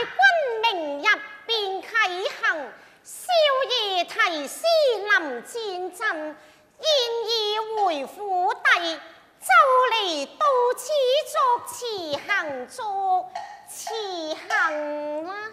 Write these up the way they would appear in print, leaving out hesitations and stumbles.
君明日便启行，宵夜提诗临战阵，现已回府邸，就嚟到此作辞行作辞行啦。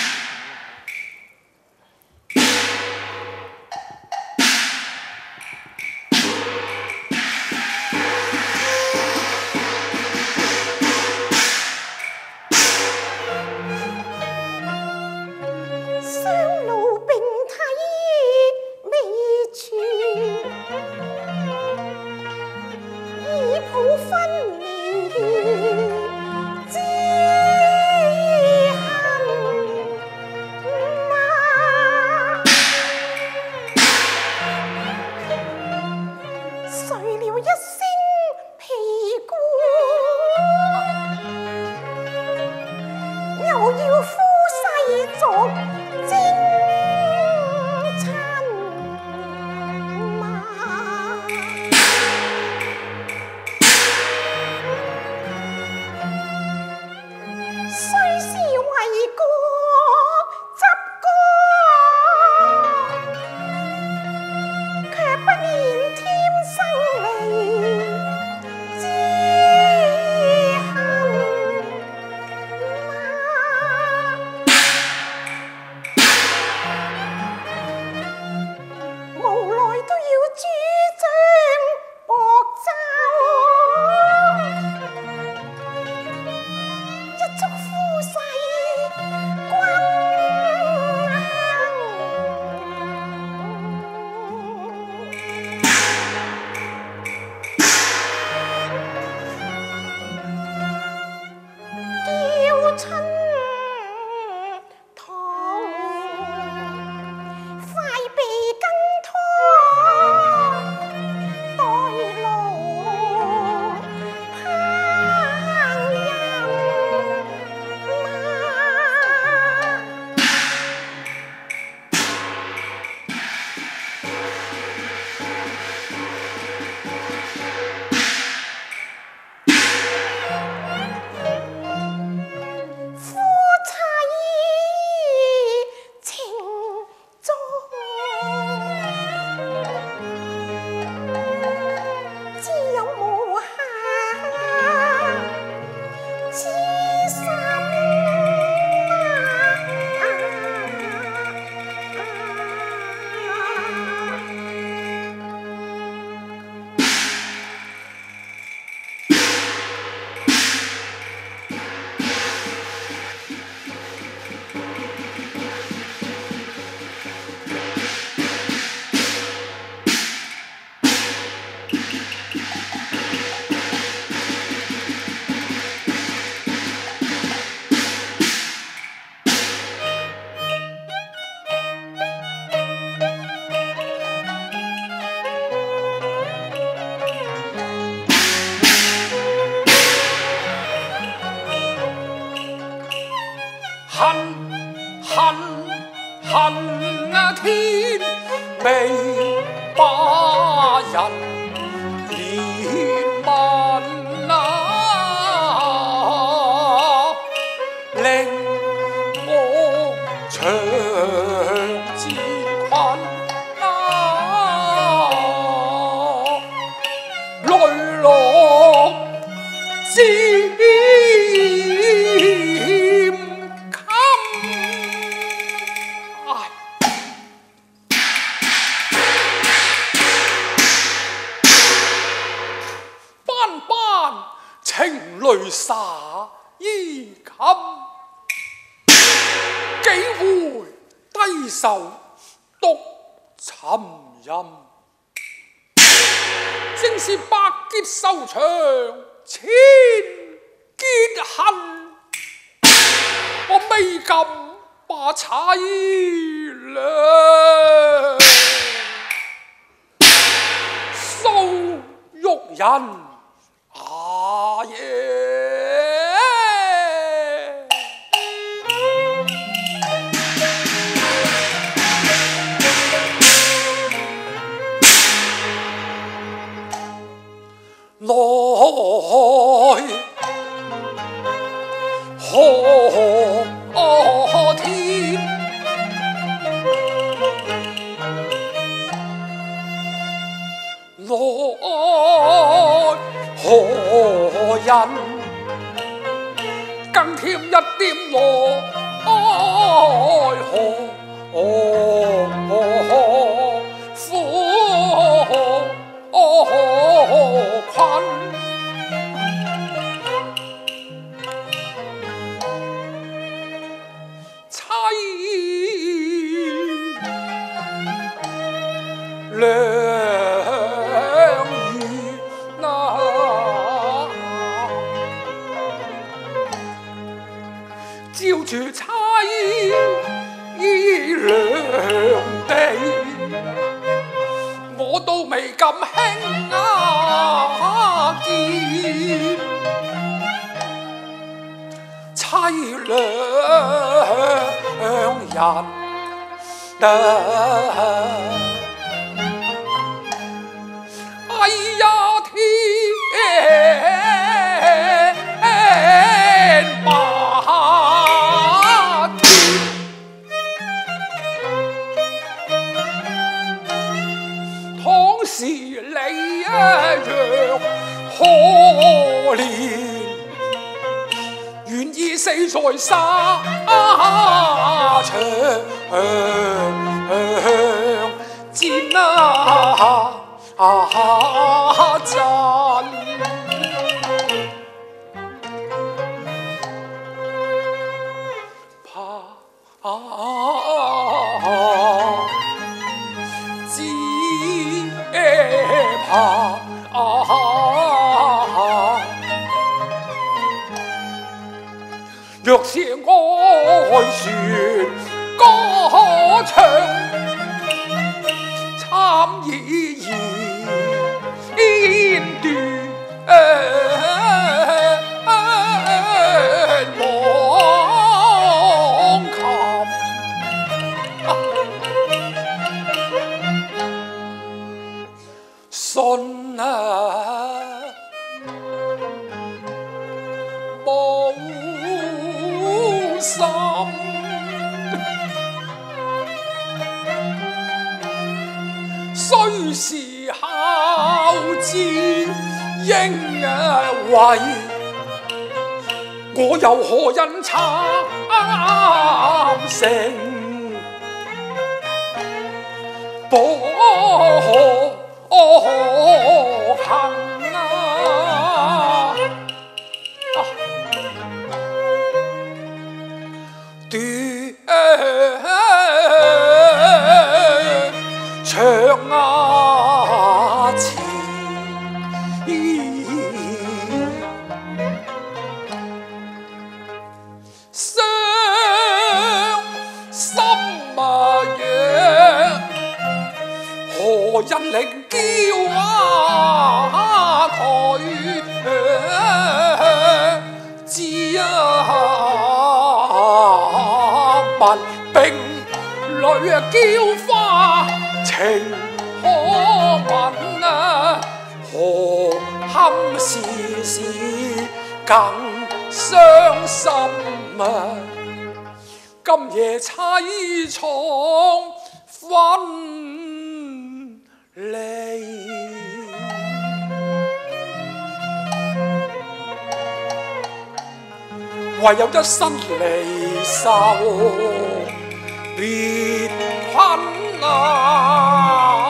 恨啊天未把人憐憫啊，令我長自困啊，淚落漸情淚灑衣襟，幾回低首獨沉吟。正是百結愁長千結恨，我未敢把凄涼訴玉人。啊耶！來何人，更添一點愛河苦困。良緣啊，照住妻涼地，我都未咁輕見，凄涼人啊！哎呀天馬天，倘是你若可憐，願意死在沙場戰啊！真若是愛船歌唱，參意煙斷網琴，信無心，雖是孝子應為，我又何因參成薄幸啊！斷腸啊纏，傷心啊若何因力嬌啊佢知文並裏嬌花情可問啊，何堪事事更傷心啊！今夜凄愴分離，唯有一生離愁別困啊！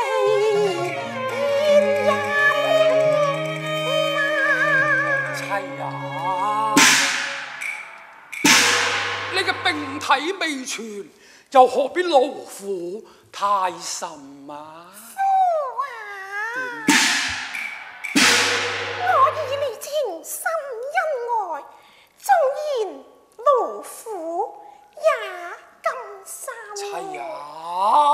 体未全，又何必勞苦太甚啊？ 夫啊，我以你情深恩愛，縱然勞苦也甘心。 妻啊，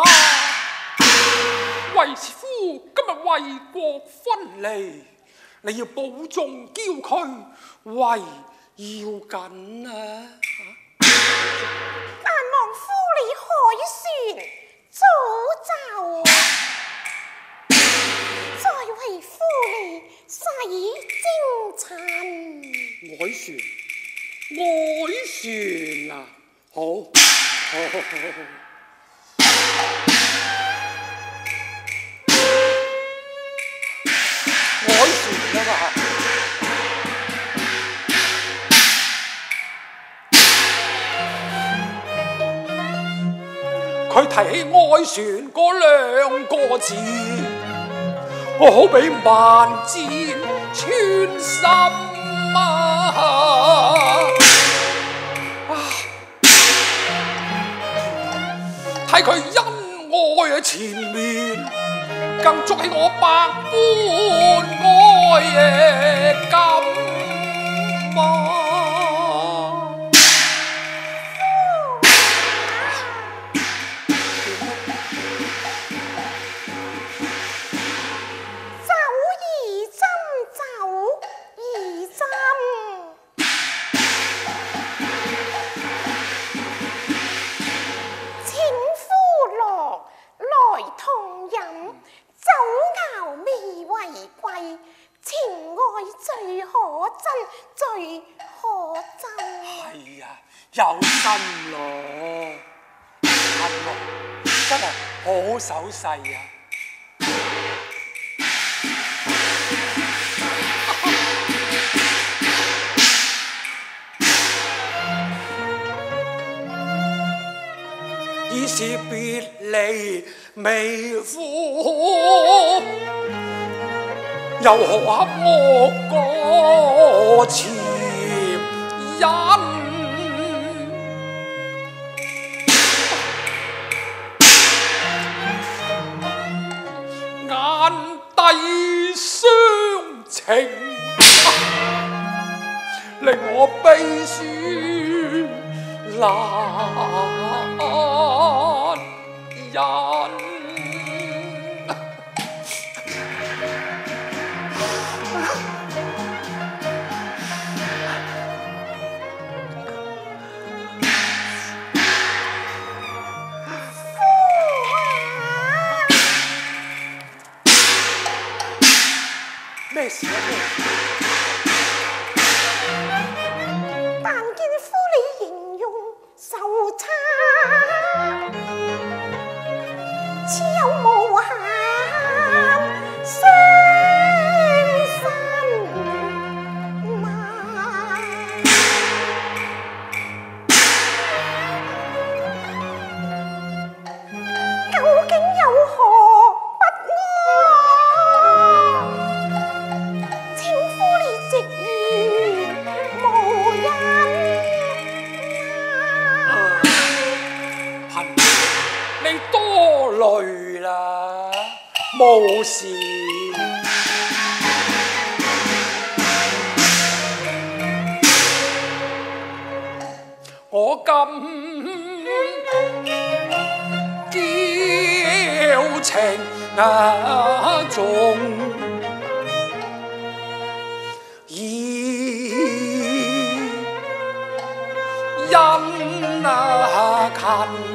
為夫今日為國分離，你要保重嬌軀，為要緊啊！ 但望夫你海船早就，再為夫你洗精塵。 愛船啊！好。愛船啊嘛！佢提起愛船嗰兩個字，我好比萬箭穿心啊！睇佢恩愛喺前面，更築起我百般愛嘅感啊！有心咯，真係好手勢啊！已是別離微苦，又何合我個前人？弟相情，令我悲酸難忍。咩事啊？ 但見夫你形容受差，似有無限傷心嘛。究竟有何不安？ 你多慮啦，無事。我咁矯情重，已因近。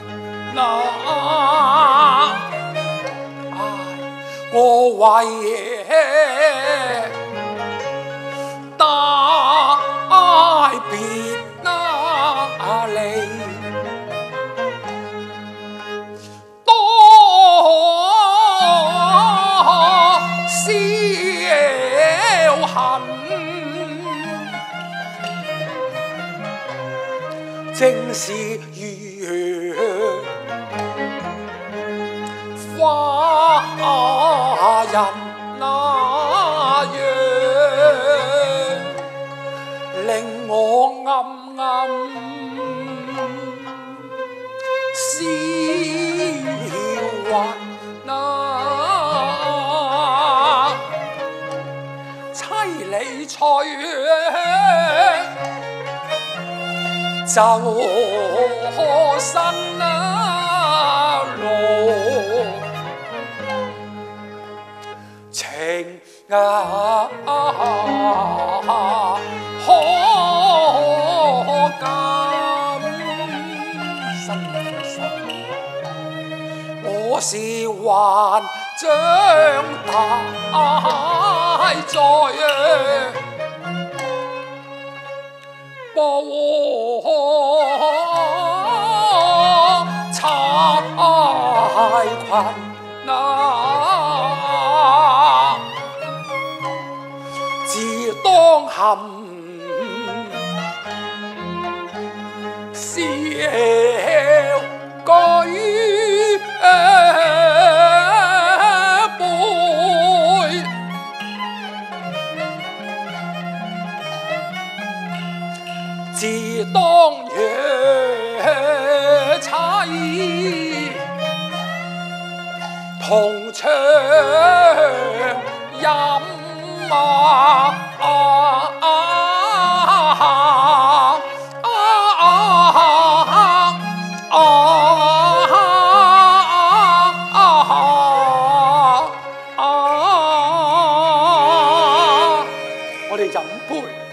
我為帶別離，多少恨，正是如花。 人那樣，令我暗暗笑魂啊！凄厲翠就身路情可感心我是還長大在波柴困啊！自當含笑舉杯，自當若妻同唱飲我哋飲杯。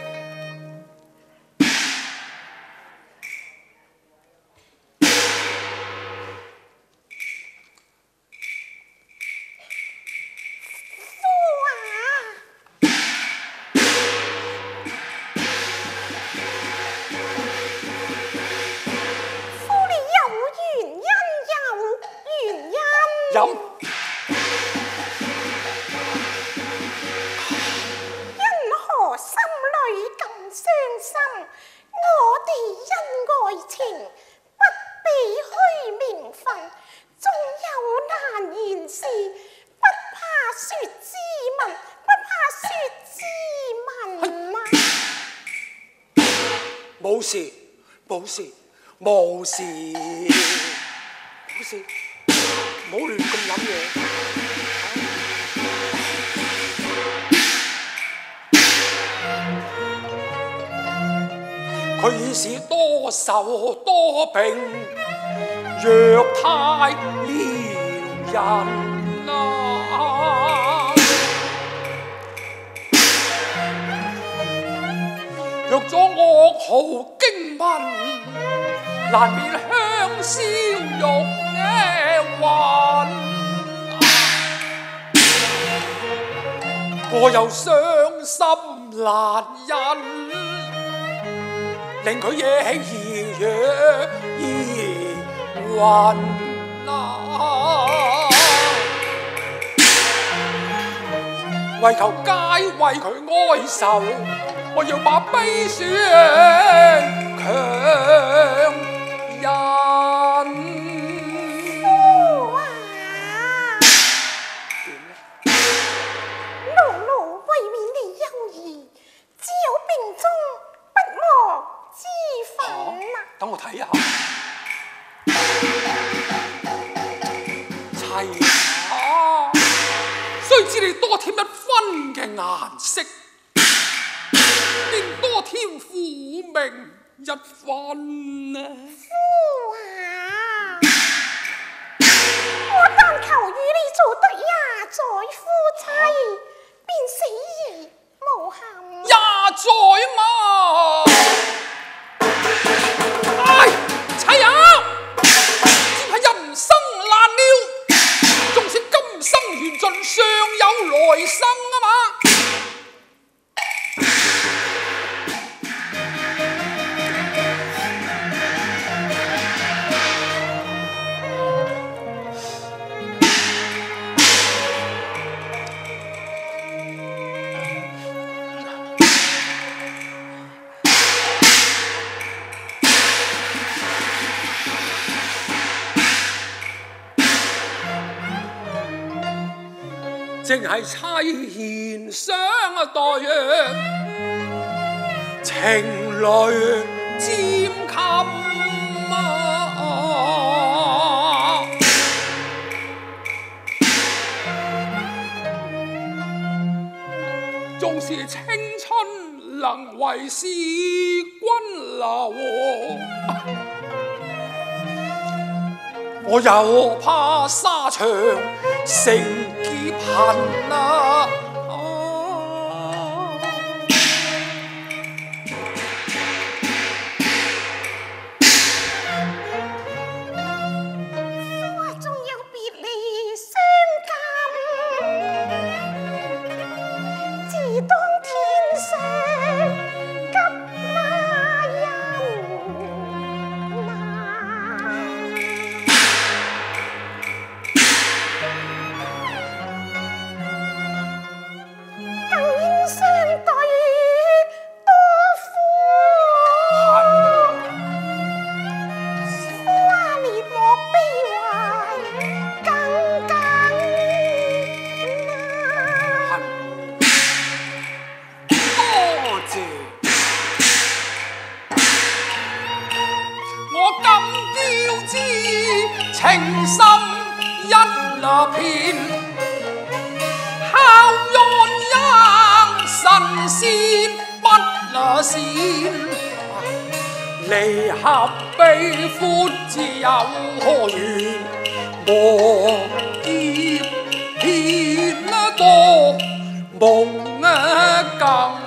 飲， 因何心裏咁傷心？我哋因愛情不比虛名分，縱有難言事，不怕說之問，不怕說之問啊！ 冇事，冇事，冇事，冇事。唔好亂咁諗嘢。佢已是多愁多病，弱態撩人啊！若咗惡號驚聞，難免香消玉魂。我又傷心難忍，令佢惹起兒魂啊！為求皆為佢哀愁，我要把悲酸強忍。等我睇下，齊啊！須知你多添一分嘅顏色，便多添苦命一分啊！ 夫啊！我但求與你做得廿載夫妻，便死而無憾。 廿載嘛！妻啊！只係人生難料，縱使今生緣盡，尚有來生啊嘛！ 正係妻賢相待約，情淚漸襟縱是青春能為是君留，我又怕沙場成劫恨啊！情深一片，孝怨因神仙不善，離合悲歡自有何緣？莫劫騙多夢更。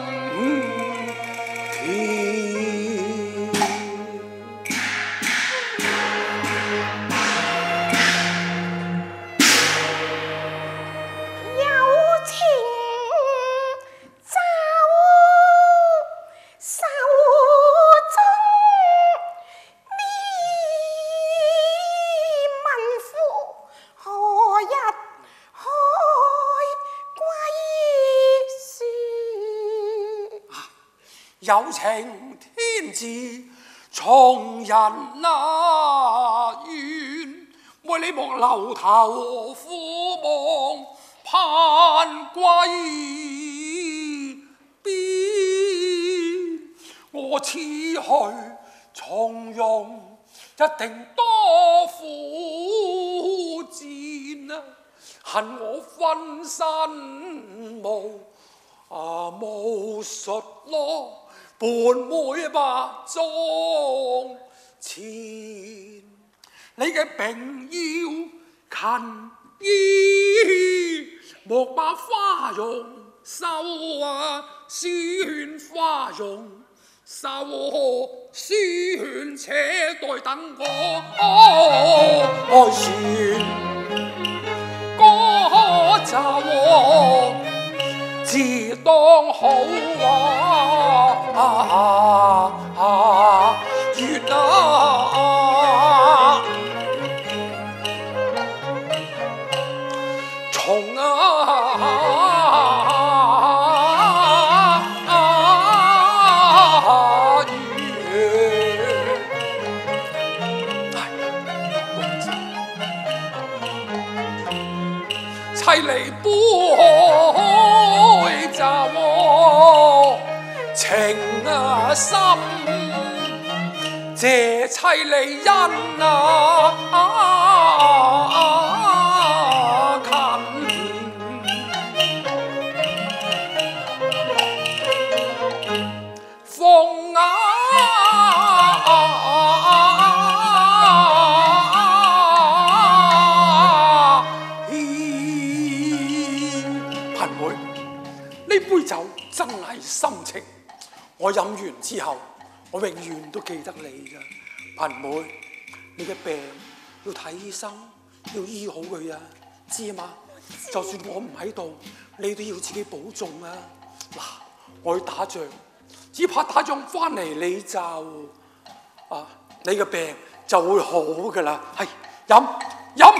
有情天自從人願，為你莫留頭苦望盼歸邊。我此去從容，一定多苦戰啊！恨我分身無術咯。伴妹百妝前，你嘅並要勤衣，莫把花容收書勸花容收書勸，且待等我愛船歌奏。自當好月松凄離杯酒，情深這凄離因真係深情，我飲完之後，我永遠都記得你噶，貧妹，你嘅病要睇醫生，要醫好佢啊，知嘛？就算我唔喺度，你都要自己保重啊！嗱，我去打仗，只怕打仗翻嚟你你嘅病就會好噶啦，係飲。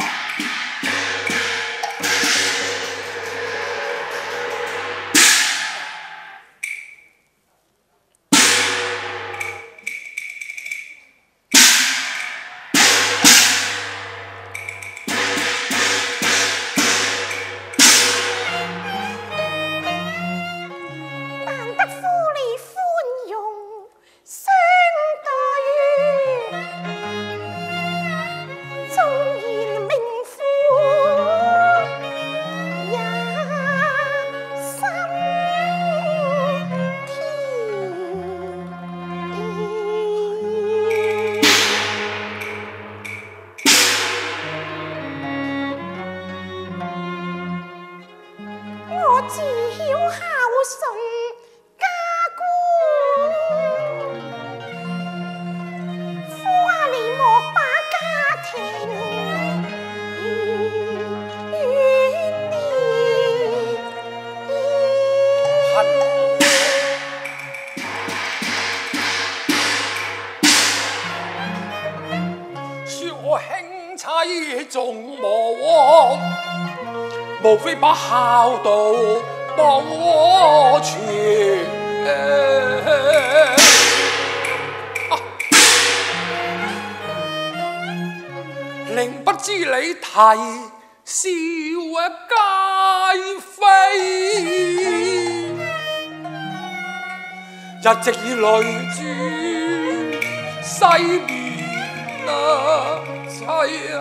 只曉孝順家官，花你莫把家庭怨念。 說我兄妻重磨枉，無非把孝道保全。寧不知你提笑皆非，一直以淚珠洗面妻啊！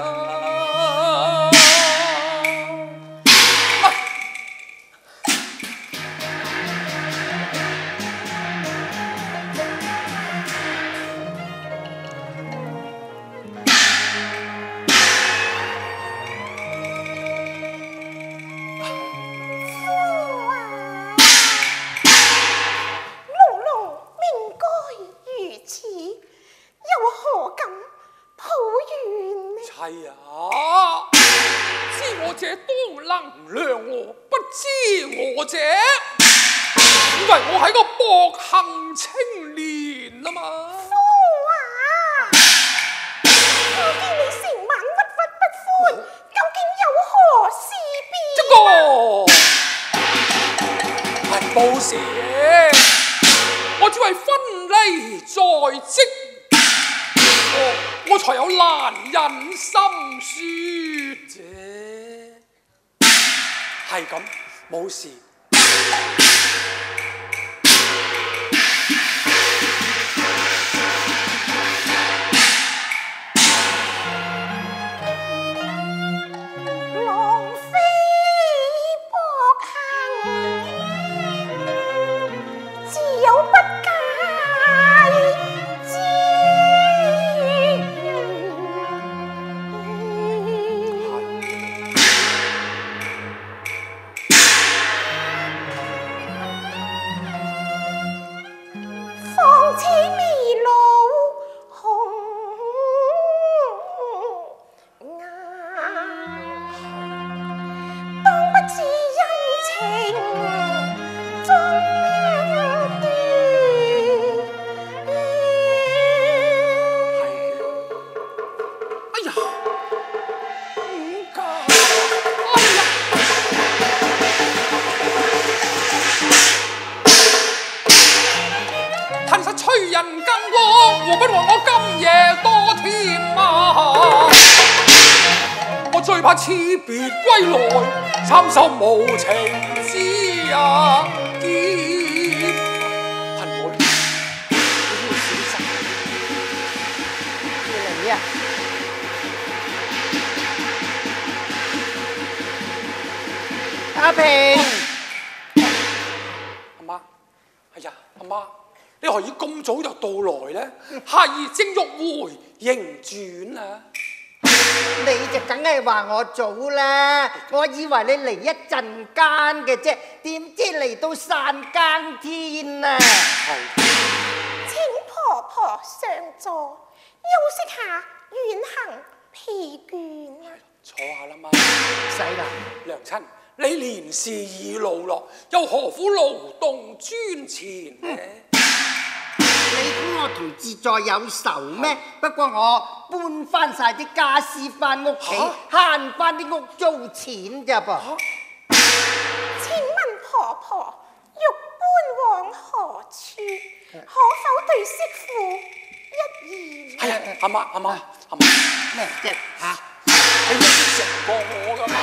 妻啊，知我者當能諒我，不知我者，以為我係個薄幸青年啊嘛。 夫啊，我見你成晚鬱鬱不歡，究竟有何事變？ 係冇事，我只為分離在即。我才有難忍心説啫，係咁冇事。 浪非薄幸，自有不解之。況且未老紅顏，當不知恩情中斷。 哎呀，唔該，吞實催人更過，禍不枉我今夜多添啊！我最怕辭別歸來，參受無情之劫。貧妹，你要小心。 你啊，阿平， 阿媽，哎呀，阿媽，你何以咁早就到來呢？孩兒正欲回迎轉啊！ 你就梗係話我早啦，我以為你嚟一陣間嘅啫，點知嚟到散更天啊！ 請婆婆上座，休息下遠行疲倦啊！ 坐下啦，媽。 使啦， 娘親，你年事已老咯，又何苦勞動尊前呢？ 你估我同自在有仇咩？不過我搬翻晒啲家私翻屋企，慳翻啲屋租錢咋噃？ 請問婆婆欲搬往何處？可否對媳婦一言？ 係啊，阿媽， 咩啫嚇？ 你應承過我㗎嘛？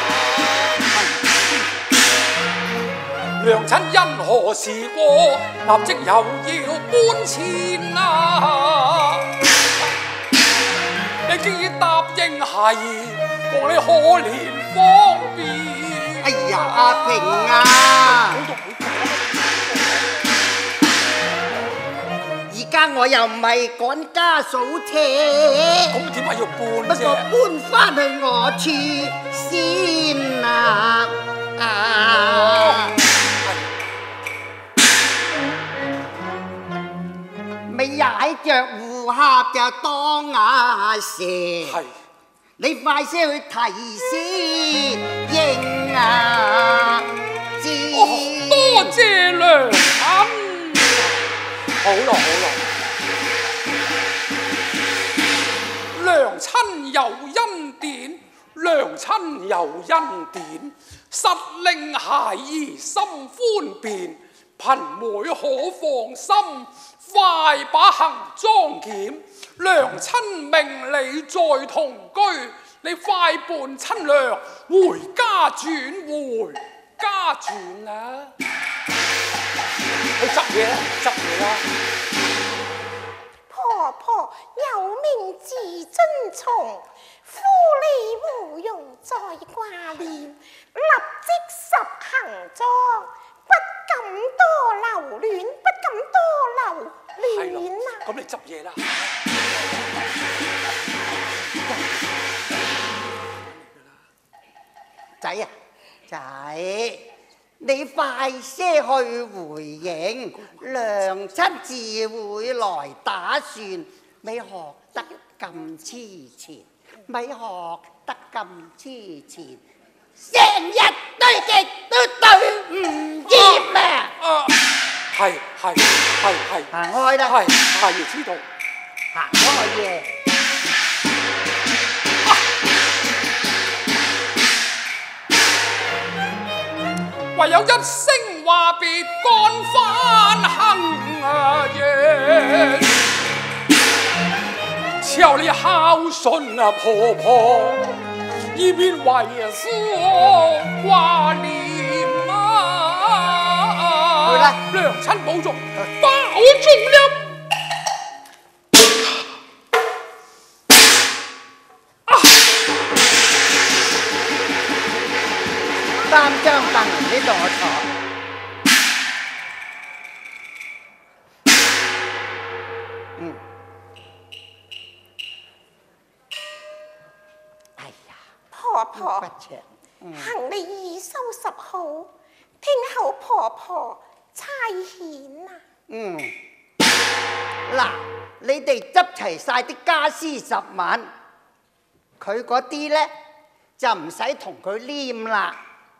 娘親因何事過，立即又要搬遷啊！你既然答應係，望你可憐方便。 哎呀，阿平啊！而家我又唔係趕家嫂車， 咁點解要搬不啫？ 過搬翻去我處先啊！ 合就當牙蛇。 係。 你快些去提示應啊！ 多謝娘親。好咯好咯，娘親有恩典，娘親有恩典，實令孩兒心歡便。貧妹可放心，快把行裝檢。娘親命你再同居，你快伴親娘回家轉啊！去執嘢啦，執嘢啦！ 婆婆有命自遵從，夫你無用再掛念，立即實行裝，不敢多留戀，不敢多留戀啊！ 咁你執嘢啦。 仔啊，仔，你快些去回應，娘親自會來打算。咪學得咁黐纏，咪學得咁黐纏，成日對極都對唔厭啊！ 係，行開啦，係知道， 行開嘅。 唯有一聲話別，趕返行啊耶！求你孝順啊婆婆，以免為夫掛念啊！ 去啦， 娘親保重，保重了。 3張凳呢度我坐。哎呀， 婆婆，行李已收拾好，聽候婆婆差遣啊！ 嗱，你哋執齊晒啲家私10萬，佢嗰啲呢，就唔使同佢黏啦。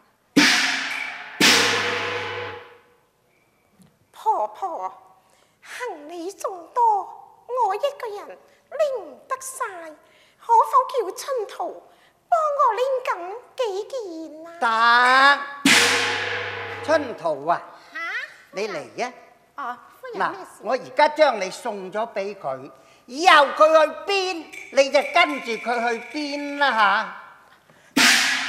婆婆，行李眾多，我一個人拎唔得晒，可否叫春桃幫我拎緊幾件啊？ 得，春桃啊，你嚟啊！ 哦，夫人嗱咩事？ 我而家將你送咗俾佢，以後佢去邊你就跟住佢去邊啦嚇。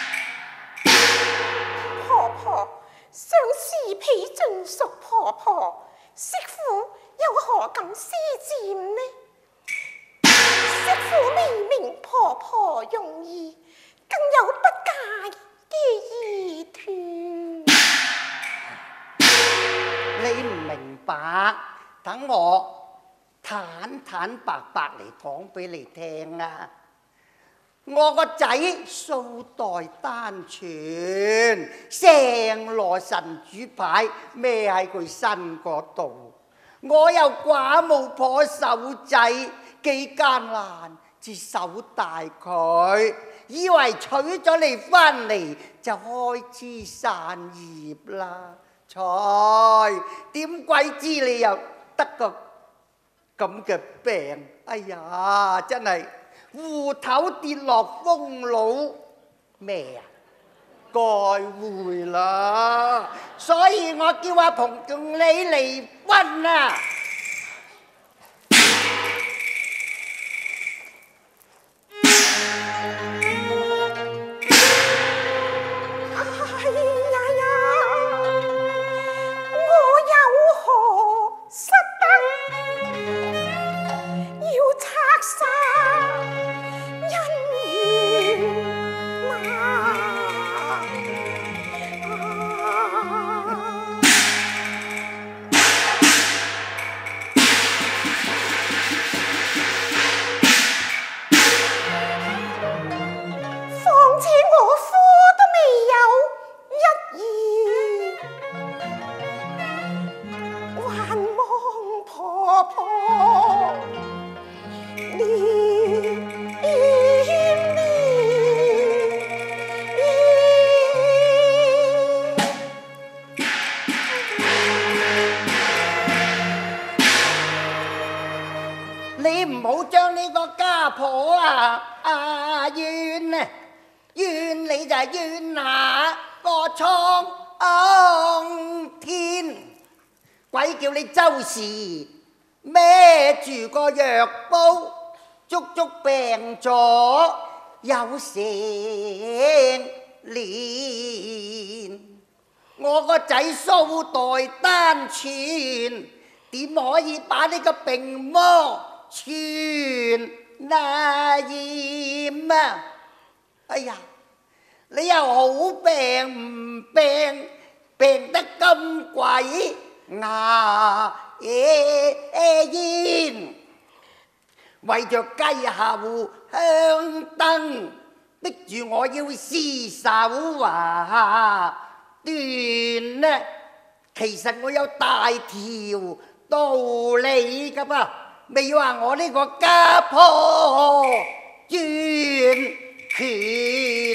婆婆，相思婢盡屬婆婆，媳婦又何敢私佔呢？媳婦未明婆婆用意，更有不嫁嘅意圖。 你唔明白，等我坦白白嚟講俾你聽啊！我個仔素代單傳，成羅神主牌孭喺佢身嗰度，我又寡母婆手仔，幾艱難至手大佢，以為娶咗你翻嚟就開枝散葉啦。點鬼知你又得個咁嘅病？哎呀，真係芋頭跌落風爐咩啊？該會啦，所以我叫阿鵬同你離婚啊！ 唔好將呢個家婆怨啊！怨你就係怨下個蒼天，鬼叫你周時孭住個藥煲，足足病咗有成年。我個仔蘇代單傳，點可以把呢個病魔傳染啊？哎呀，你又好病唔病，病得咁鬼牙煙，為着雞後香燈，逼住我要廝守斷呢。其實我有大條道理噶噃，未話我呢個家婆專權。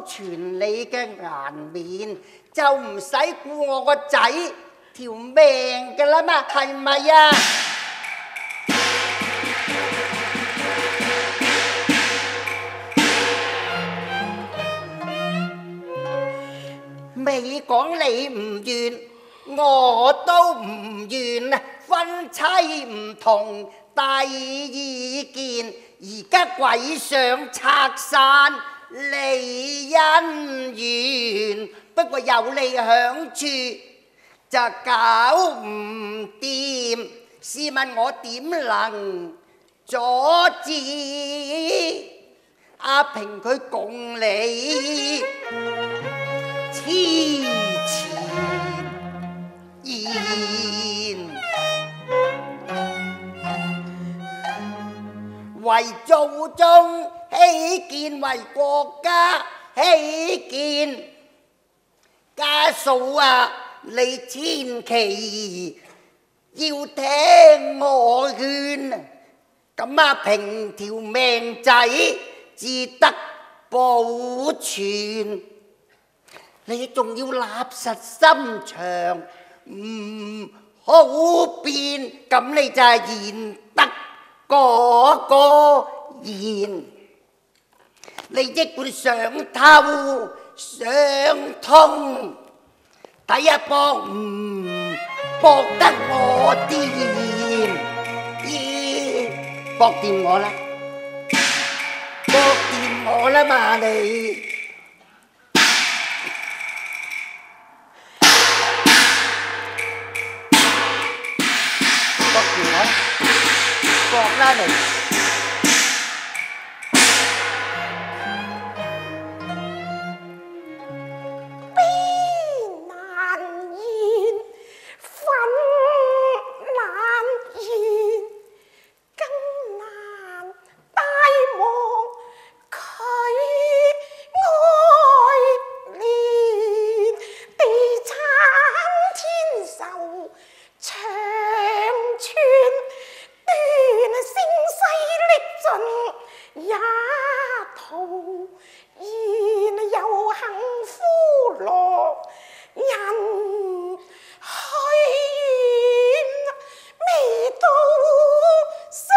存你嘅顏面，就唔使顧我個仔條命㗎啦嘛，係咪啊？未講你唔願，我都唔願啊！婚妻唔同第意見，而家鬼想拆散離姻緣，不過有你響處就搞唔掂，試問我點能阻止阿平佢共你痴纏言，為祖宗起見，為國家起見，家嫂啊，你千祈要聽我勸，咁阿平條命仔至得保存。你仲要立實心腸，唔好變，咁你就係賢得嗰個賢。你即管想透想通，睇下搏唔搏得我掂？搏掂我啦，搏掂我啦嘛你！搏啦你！ 悲難言，憤難言，更難大忘佢愛憐，地產天壽長存。斷聲勢力盡也徒然，有幸福樂人去遠，未到傷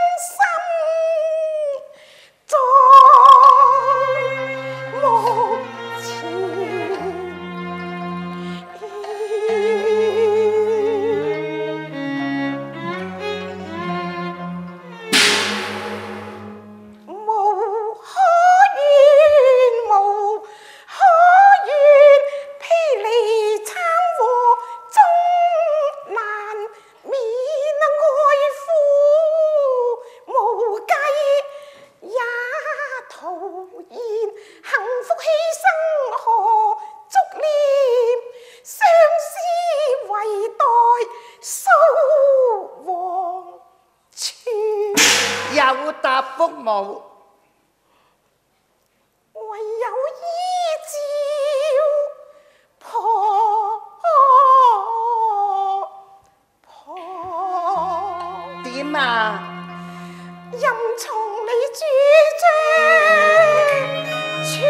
心在目前。 有答覆冇？ 唯有依照婆點啊？ 任從你主張全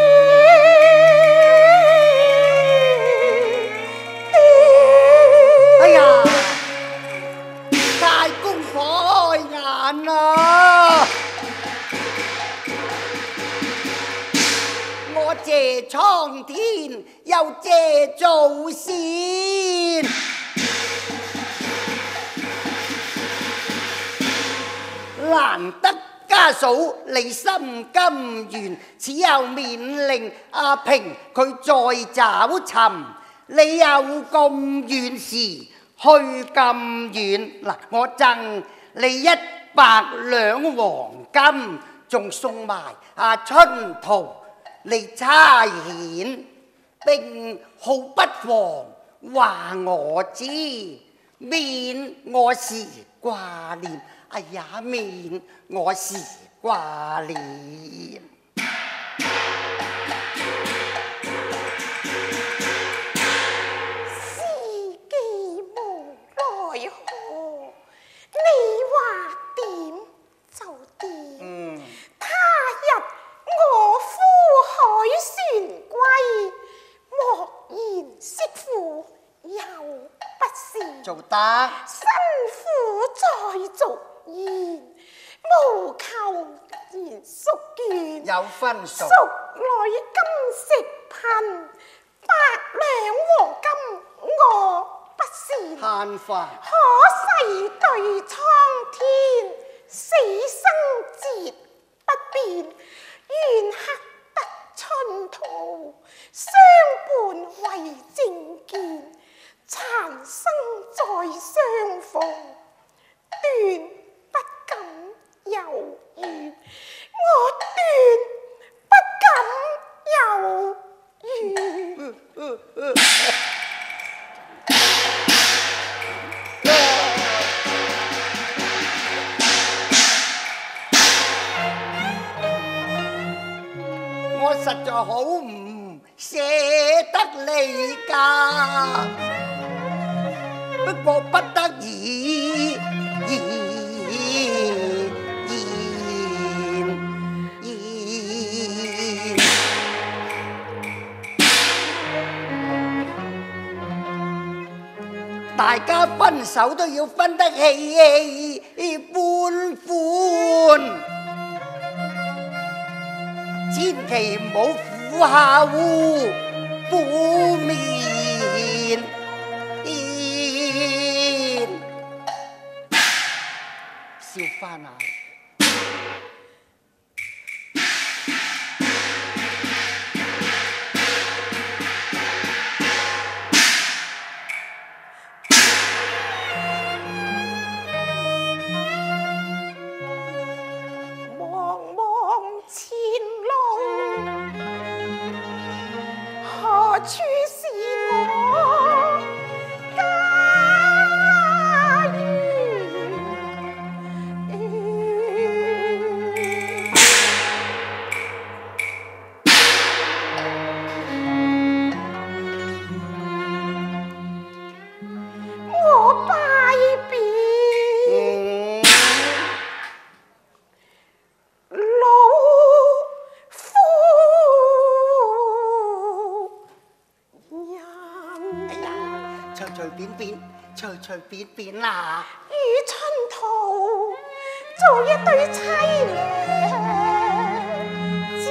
哎呀！大公開眼啊！我謝蒼天，又謝祖先。難得家嫂你心甘願，此後免令阿平佢再找尋。你有咁遠事去咁遠，嗱，我贈你100兩黃金，仲送埋春桃嚟差遣，並毫不妨話我知，免我時掛念。哎呀，免我時掛念。 你話點就點。他日我夫海船得？ 辛苦在俗言，無求言叔見。 有分數。 蜀來金石貧，百兩黃金我不善。 慳飯。 可誓對蒼天，死生節不變。願克得春途，相伴為正見。殘生再相逢，斷不敢有緣。我斷不敢有緣。 我實在好唔捨得你㗎，不過不得已，大家分手都要分得氣歡歡，千祈唔好苦下苦面，笑翻下。 處是我家園，我拜別老夫。 隨隨便便啦！ 與春途做一對凄涼之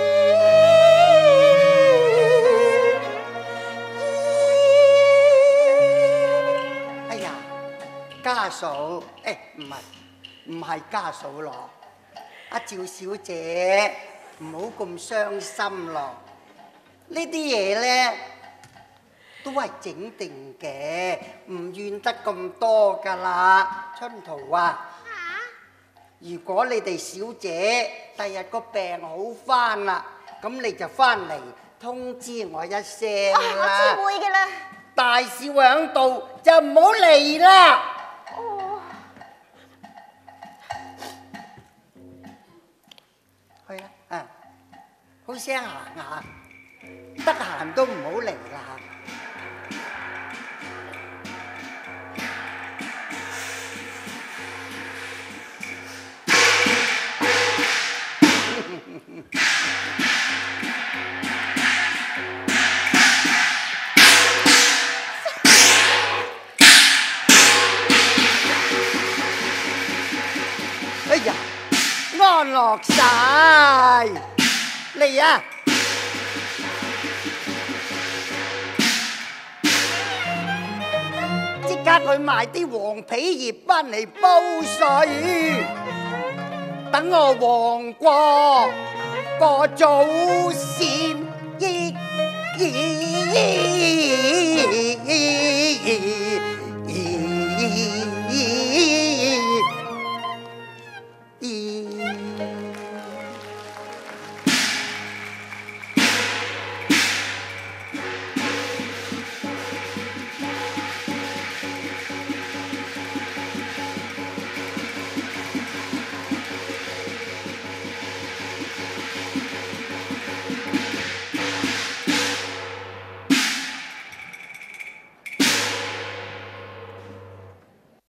燕。哎呀，家嫂，唔係家嫂咯，阿趙小姐唔好咁傷心咯。呢啲嘢咧都係整定嘅，唔怨得咁多噶啦。春桃啊，如果你哋小姐第日個病好翻啦，咁你就翻嚟通知我一聲啦。 我知會嘅啦。 大少喺度就唔好嚟啦。 哦。 去啦，好聲行下，得閒都唔好嚟啦。哎呀，安樂晒嚟啊！即刻去買啲黃皮葉翻嚟煲水，等我黃過個祖先益。